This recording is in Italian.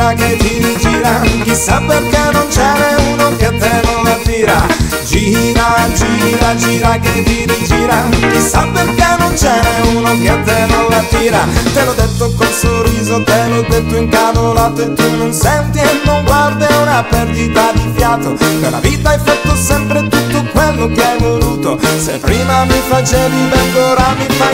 gira che ti rigira, chissà perché non ce n'è uno che a te non la tira. Gira, gira, gira che ti rigira, chissà perché non ce n'è uno che a te non la tira. Te l'ho detto col sorriso, te l'ho detto incavolato e tu non senti e non guardi, è una perdita di fiato. Nella vita hai fatto sempre tutto quello che hai voluto, se prima mi facevi bene ora mi fai